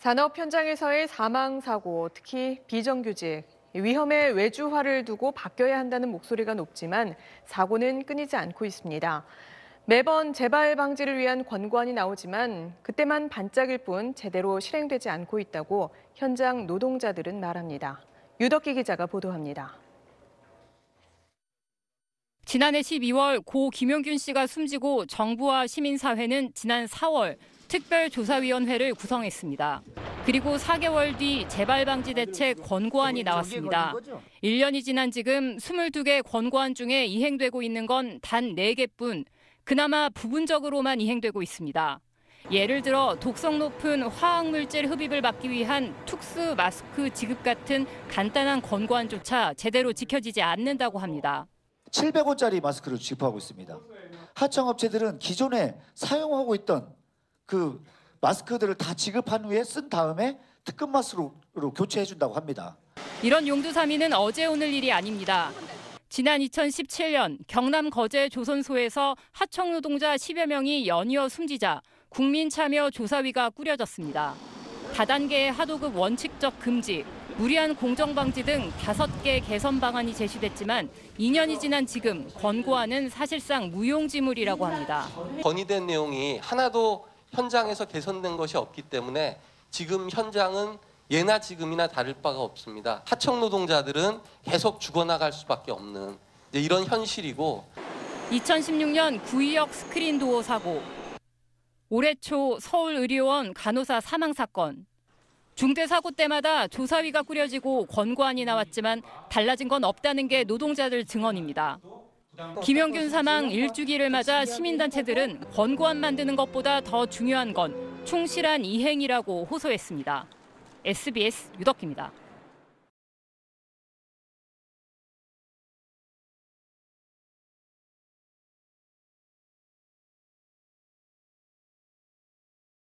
산업 현장에서의 사망 사고, 특히 비정규직, 위험에 외주화를 두고 바뀌어야 한다는 목소리가 높지만 사고는 끊이지 않고 있습니다. 매번 재발 방지를 위한 권고안이 나오지만 그때만 반짝일 뿐 제대로 실행되지 않고 있다고 현장 노동자들은 말합니다. 유덕기 기자가 보도합니다. 지난해 12월 고 김용균 씨가 숨지고 정부와 시민사회는 지난 4월 특별조사위원회를 구성했습니다. 그리고 4개월 뒤 재발방지대책 권고안이 나왔습니다. 1년이 지난 지금 22개 권고안 중에 이행되고 있는 건 단 4개뿐, 그나마 부분적으로만 이행되고 있습니다. 예를 들어 독성 높은 화학물질 흡입을 막기 위한 특수 마스크 지급 같은 간단한 권고안조차 제대로 지켜지지 않는다고 합니다. 700원짜리 마스크를 지급하고 있습니다. 하청업체들은 기존에 사용하고 있던 그 마스크들을 다 지급한 후에 쓴 다음에 특급 마스크로 교체해준다고 합니다. 이런 용두사미는 어제 오늘 일이 아닙니다. 지난 2017년 경남 거제 조선소에서 하청 노동자 10여 명이 연이어 숨지자 국민참여조사위가 꾸려졌습니다. 다단계의 하도급 원칙적 금지, 무리한 공정방지 등 5개 개선 방안이 제시됐지만 2년이 지난 지금 권고안은 사실상 무용지물이라고 합니다. 건의된 내용이 하나도 현장에서 개선된 것이 없기 때문에 지금 현장은 예나 지금이나 다를 바가 없습니다. 하청 노동자들은 계속 죽어나갈 수밖에 없는 이런 현실이고 2016년 구의역 스크린 도어 사고, 올해 초 서울의료원 간호사 사망 사건, 중대 사고 때마다 조사위가 꾸려지고 권고안이 나왔지만 달라진 건 없다는 게 노동자들 증언입니다. 김용균 사망 1주기를 맞아 시민단체들은 권고안 만드는 것보다 더 중요한 건 충실한 이행이라고 호소했습니다. SBS 유덕기입니다.